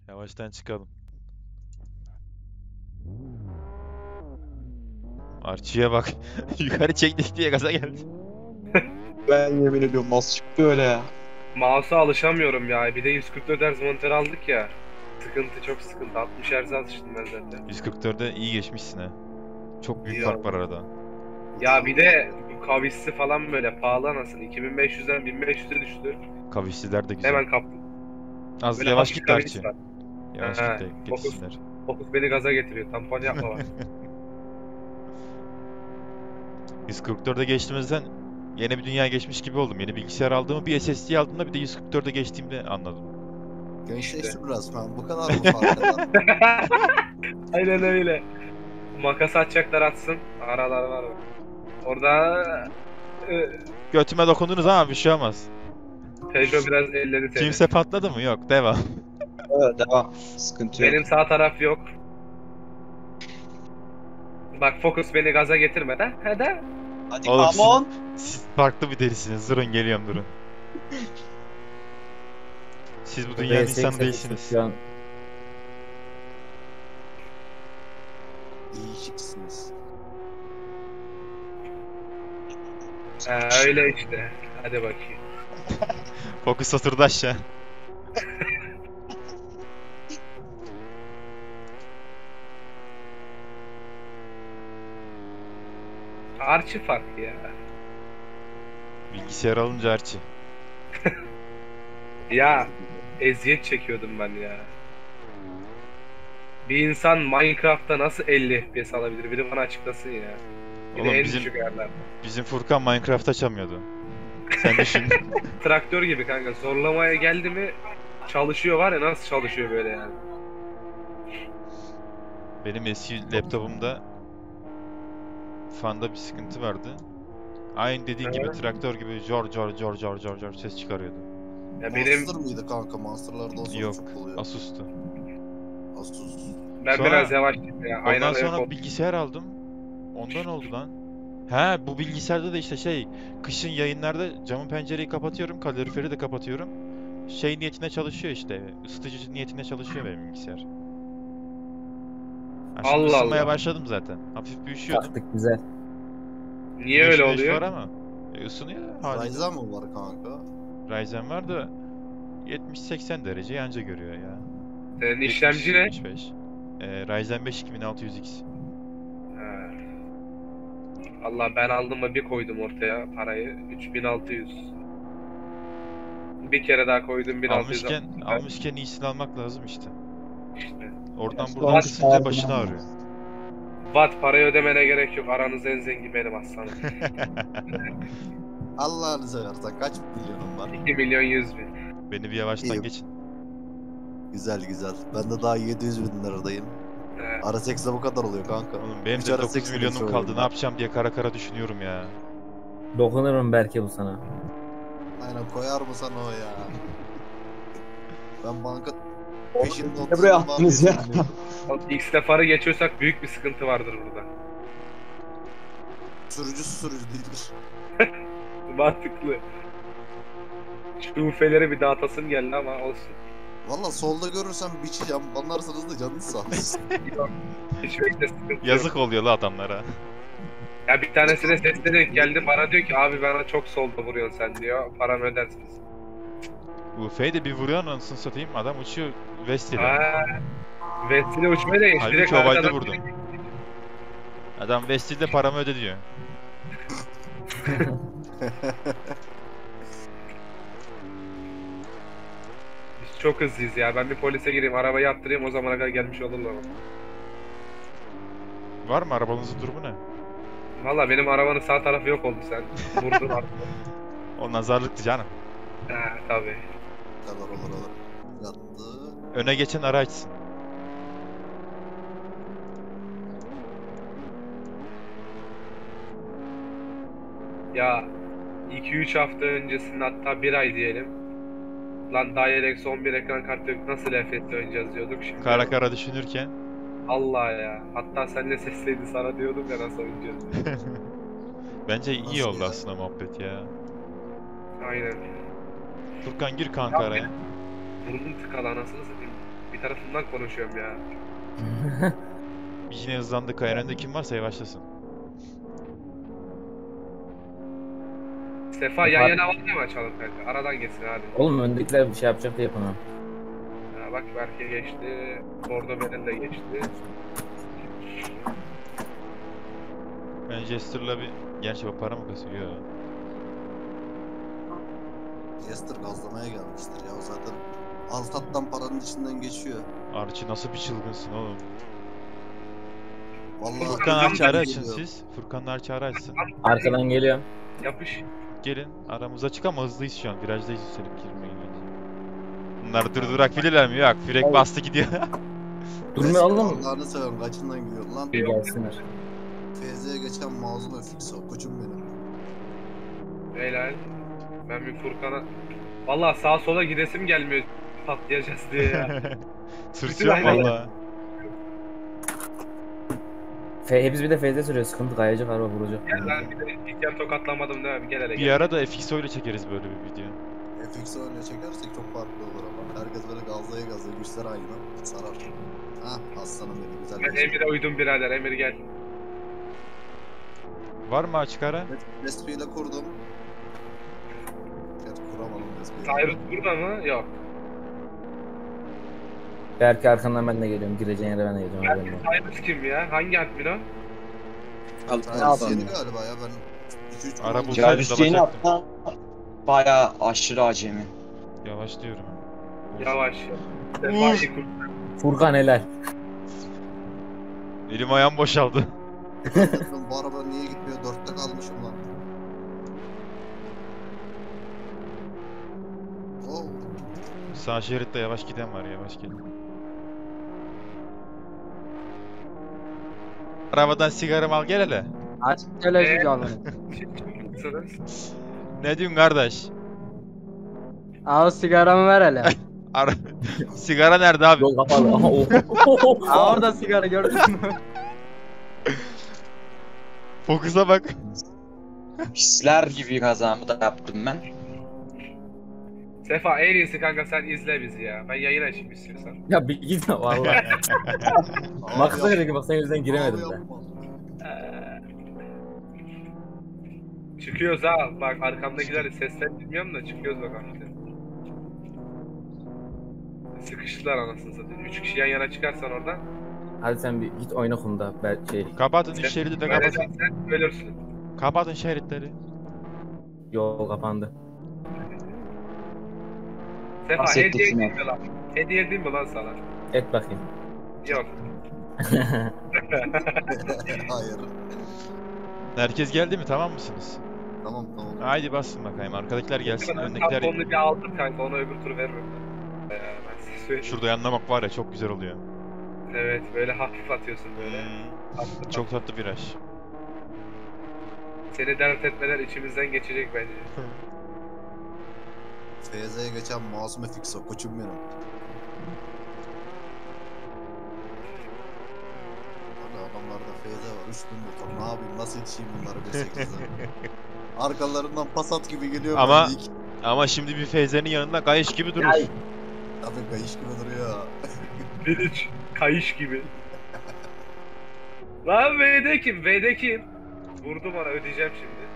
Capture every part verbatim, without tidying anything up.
Yavaştan çıkalım. Archie'ye bak. Yukarı çektik diye gaza geldi. Ben yemin ediyorum nasıl çıktı öyle ya. Mouse'a alışamıyorum ya. Bir de yüz kırk dört Hz monitör aldık ya. Sıkıntı çok sıkıntı. altmış Hz'e alıştım ben zaten. yüz kırk dörde iyi geçmişsin ha. Çok büyük İyi fark oldu. var arada. Ya bir de bu kavisli falan böyle pahalı anasını. iki bin beş yüzden bin beş yüze düştü. Kavisliler de güzel. Hemen kaptım. Az Böyle yavaş hafif git kavis Archie. var. Yavaş Ha, git de fokus. geçsinler. Fokus beni gaza getiriyor. Tampon yapma bak. yüz kırk dörde geçtiğimizden yeni bir dünya geçmiş gibi oldum. Yeni bilgisayar aldığımı, bir S S D aldığımda bir de yüz kırk dörde geçtiğimde anladım. Gençleşti biraz falan. Bu kadar mı fark eden? Aynen öyle. Makas atacaklar atsın. Aralar var. Orada e, Götüme dokundunuz ama bir şey olmaz. Peugeot biraz elledi seni. Kimse patladı mı? Yok. Devam. Evet devam. Sıkıntı yok. Benim sağ taraf yok. Bak Focus beni gaza getirmeden. Hadi. Hadi Oğlum, come on. Siz farklı bir derisiniz. Durun geliyorum durun. Siz bu dünyanın insanı değilsiniz. Şu an İyiciksiniz. Ha, öyle işte. Hadi bakayım. Fokus oturdu aşağı. Archie farklı ya. Bilgisayar alınca Archie. Ya eziyet çekiyordum ben ya. Bir insan Minecraft'ta nasıl elli F P S alabilir? Biri bana açıklasın ya. Bir Oğlum de en bizim- düşük ayarlarda. Bizim Furkan Minecraft açamıyordu. Sen düşün. Traktör gibi kanka. Zorlamaya geldi mi çalışıyor var ya, nasıl çalışıyor böyle yani. Benim eski laptopumda fanda bir sıkıntı vardı. Aynı dediğin gibi Evet. traktör gibi jor jor jor jor jor jor ses çıkarıyordu. Ya benim Monster mıydı kanka? Monster'larda o sorun Yok, çok oluyor. Asus'tu. Asus. ben Sonra- biraz yavaştım ya. Ondan Aynen sonra öyle. bilgisayar aldım. Ondan oldu lan. He, bu bilgisayarda da işte şey, kışın yayınlarda camı pencereyi kapatıyorum, kaloriferi de kapatıyorum. Şey niyetine çalışıyor işte, ısıtıcı niyetine çalışıyor benim bilgisayar. Ha, şimdi Allah ısınmaya Allah. başladım zaten. Hafif bir üşüyordum. taktık güzel. Niye öyle Güneş güneş oluyor? var ama e, ısınıyor haliyle. Ryzen mi var kanka? Ryzen var da yetmiş seksen derece anca görüyor ya. Senin işlemci ne? yetmiş beş. Ee, Ryzen beş iki bin altı yüz X. Ha. Allah, ben aldım mı bir koydum ortaya parayı. üç bin altı yüz. Bir kere daha koydum bin altı yüz. Almışken, almışken iyisini almak lazım işte. İşte. Oradan Ya, buradan son kısınca saat başını yani. ağrıyor. Watt parayı ödemene gerek yok. Aranızda en zengin benim aslanım. Allah'ını seversen kaç milyonum var? iki milyon yüz bin. Beni bir yavaştan İyi. geçin. Güzel güzel. Ben de daha yedi yüz bin liradayım. He. R S X'de bu kadar oluyor kanka. Oğlum benim Üç de ara dokuz seksen milyonum eksi kaldı. oyun Ne var. yapacağım diye kara kara düşünüyorum ya. Dokunurum belki bu sana. Aynen, koyar mı sana o ya? Ben banka peşinde Ne otuz buraya yıl attınız ya? bakıyorum. O X'te farı geçiyorsak büyük bir sıkıntı vardır burada. Sürücü sürücü değildir. Mantıklı. Şu ufeleri bir dağıtasım geldi ama olsun. Valla solda görürsem biçeceğim. Banlarsanız da canınız sağ olsun. Hiç bekle, sıkıntı yok. Yazık oluyor la adamlara. Ya bir tanesine seslenerek geldi, bana diyor ki abi bana çok solda vuruyorsun sen diyor. Paramı ödersiniz. U F'yi de bir vuruyor anasını satayım. Adam uçuyor West ile. Aaa. Vesile uçmaya da geçti. Direkt Halbuki ovalde arkadan- vurdum. Adam West ile paramı öde diyor. Biz çok hızlıyız ya. Ben bir polise gireyim, arabayı attırayım, o zamana kadar gelmiş olurlar. Var mı arabanızın durumu ne? Valla benim arabanın sağ tarafı yok oldu, sen vurdun artık. O nazarlıktı canım. Ha tabii. kadar olur olur. Yattı. Öne geçen araçsın. Ya iki üç hafta öncesinde, hatta bir ay diyelim. Lan DirectX on bir ekran kartı yok, nasıl F P S oynayacağız diyorduk şimdi. Kara kara düşünürken. Allah ya. Hatta seninle sesliydi, sana diyordum ya nasıl oynayacağız diye. Bence iyi Nasıl oldu ya? aslında muhabbet ya. Aynen. Furkan gir kanka Ya araya. Burnum tıkalı anasını satayım. Bir tarafından konuşuyorum ya. Yine hızlandı. Kayan önünde kim varsa yavaşlasın. Sefa yan yana var mı açalım kanka? Aradan geçsin hadi. Oğlum öndekiler bir şey yapacak da yapamam. Ya bak Berke geçti. Bordo Beren de geçti. Ben Jester'la bir... Gerçi o para mı kasıyor? Yo. Jester gazlamaya gelmiştir ya. O zaten alt hattan paranın içinden geçiyor. Archie nasıl bir çılgınsın oğlum. Vallahi Furkan Archie ara açın geliyor. siz. Furkan Archie ara açsın. Arkadan geliyor. Yapış. Gelin aramıza çık ama hızlıyız şu an. Virajdayız üstelik girmeyin. Bunlar durdurak bilirler mi? Yok. Frek bastı gidiyor. Durmuyor oğlum. Allah'ını seversen kaçından gidiyor lan. Bir gelsinler. F Z'ye geçen mağazuma fix o koçum benim. Helal. Ben bir Furkan'a... Valla sağa sola gidesim gelmiyor patlayacağız diye ya. Tırsıyorum aynen. valla. F hepsi bir de F'de sürüyor. Sıkıntı kayacak araba vuracak. Gel ben bir de ilk yer tokatlamadım değil mi? Gel hele Bir gel. ara da F X O ile çekeriz böyle bir video. F X'i öyle çekersek çok farklı olur ama. Herkes böyle gazlaya gazlaya güçler aynı. Sarar. Hah aslanım benim güzel. Ben Emir'e uydum birader. Emir gel. Var mı açık ara? Respi ile kurdum. Gerçi kuramadım Respi. Cyrus burada mı? Yok. Belki arkandan ben de geliyorum. Gireceğin yere ben de geleceğim. haberin olsun. Cyrus kim ya? Hangi admin o? Cyrus yeni galiba ya ben iki üç Ara bu- Cahil yeni dalacaktım. hatta bayağı aşırı acemi. Yavaş diyorum. Yavaş. Uf. Sefa'yı kur. Furkan helal. Elim ayağım boşaldı. Bu araba niye gitmiyor? Dörtte kalmışım lan. Oh. Sağ şeritte yavaş giden var, yavaş gel. Arabadan sigaramı al gel hele. Aç televizyon canlı. Kimsiniz? Ne diyorsun kardeş? Al sigaramı ver hele. Ara... Sigara nerede abi? Yol kapalı. Aha, oh. Aa, orada sigara gördün mü? Fokus'a bak. Hisler gibi kazamı da yaptım ben. Sefa en iyisi kanka sen izle bizi ya. Ben yayın açayım istiyorsan. Ya bir git valla. Abi Maksana yap- gerek bak sen yüzden giremedim abi de. yapma. Çıkıyoruz ha. Bak arkamdakiler sesler bilmiyorum da çıkıyoruz bak işte. Sıkıştılar anasını satayım. Üç kişi yan yana çıkarsan oradan. Hadi sen bir git oyna kumda. Ben şey Kapatın üç şeridi de kapatın. Sen ölürsün. Kapatın şeritleri. yol kapandı. Sefa Bahsettik hediye yine. edeyim mi lan? Hediye edeyim mi lan sana? Et bakayım. Yok. Hayır. Herkes geldi mi? Tamam mısınız? Tamam tamam. Haydi basın bakayım. Arkadakiler gelsin. Öndekiler... Tamponlu bir aldım kanka. Onu öbür tur veririm ben. Ee, ben size söyleyeyim. Şurada yanlamak var ya, çok güzel oluyor. Evet böyle hafif atıyorsun böyle. Hmm, Hafif çok tatlı viraj. Seni dert etmeler içimizden geçecek bence. F Z'ye geçen masume fix o koçum benim. Hadi adamlarda F Z var. üç bin motor. Ne yapayım? Nasıl yetişeyim bunları bir sekizden? Arkalarından Passat gibi geliyor. Ama- ben de ilk- Ama şimdi bir Feyze'nin yanında kayış gibi durur. Ay. Tabii kayış gibi duruyor. Deliç, kayış gibi. Lan V'de kim? V'de kim? Vurdu bana ödeyeceğim şimdi.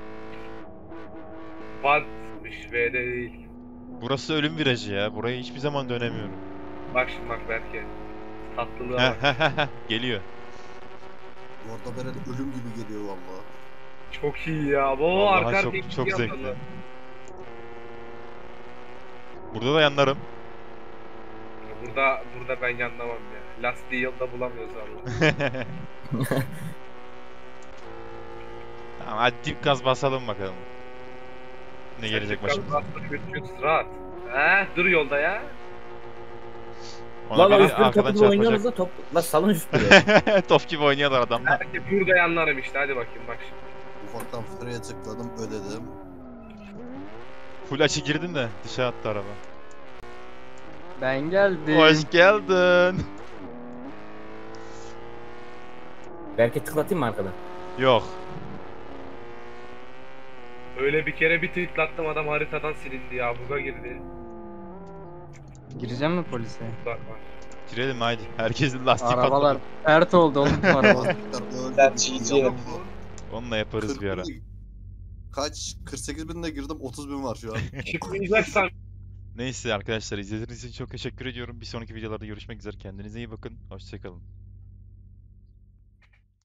Bantmış V'de değil. Burası ölüm virajı ya. Buraya hiçbir zaman dönemiyorum. Bak şimdi bak Berke. Tatlılığa bak. Geliyor. Orada böyle ölüm gibi geliyor valla. Çok iyi ya. Bu Vallahi arka çok- arkaya çok gidiyor zevkli. adamlar. Burada da yanlarım. Burada burada ben yanlamam ya. Lastiği yılda bulamıyoruz valla. Tamam hadi dip gaz basalım bakalım. Ne gelecek başımıza. Götürüyoruz rahat. He dur yolda ya. Ona Lan lan biri üstüne arkadan topu gibi oynuyoruz çarpacak. da top. Lan salın üstüne. Top gibi oynuyorlar adamlar. Belki burada yanlarım işte hadi bakayım bak şimdi. Ufaktan freye tıkladım ödedim. Full açı girdin de dışarı attı araba. Ben geldim. Hoş geldin. Belki tıklatayım mı arkadan? Yok. Öyle bir kere bir tweetlattım adam haritadan silindi ya buga girdi. Gireceğim mi polise? Var, var. Girelim haydi. Herkesin lastiği Arabalar patladı. pert oldu oğlum bu araba. Lastikler öyle Ben bir şey çiğciye yapma. Onunla yaparız bir ara. kırk bin- Kaç? kırk sekiz binde girdim, otuz bin var şu an. Çıkmayacaksan Neyse arkadaşlar izlediğiniz için çok teşekkür ediyorum. Bir sonraki videolarda görüşmek üzere. Kendinize iyi bakın. Hoşçakalın.